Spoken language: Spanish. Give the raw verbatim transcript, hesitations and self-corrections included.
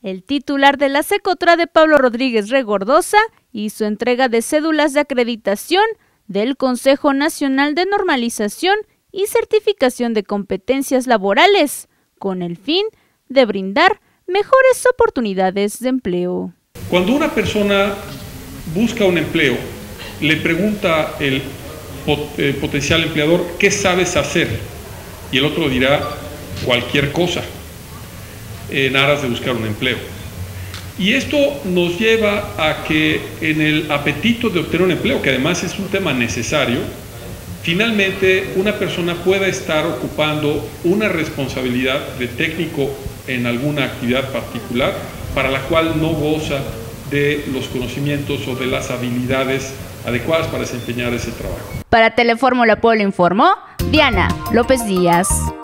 el titular de la Secotrade, Pablo Rodríguez Regordoza, hizo entrega de cédulas de acreditación del Consejo Nacional de Normalización y Certificación de Competencias Laborales, con el fin de brindar mejores oportunidades de empleo. Cuando una persona busca un empleo, le pregunta el potencial empleador, ¿qué sabes hacer? Y el otro dirá cualquier cosa en aras de buscar un empleo. Y esto nos lleva a que en el apetito de obtener un empleo, que además es un tema necesario, finalmente una persona pueda estar ocupando una responsabilidad de técnico en alguna actividad particular para la cual no goza de los conocimientos o de las habilidades adecuadas para desempeñar ese trabajo. Para Telefórmula Puebla informó Diana López Díaz.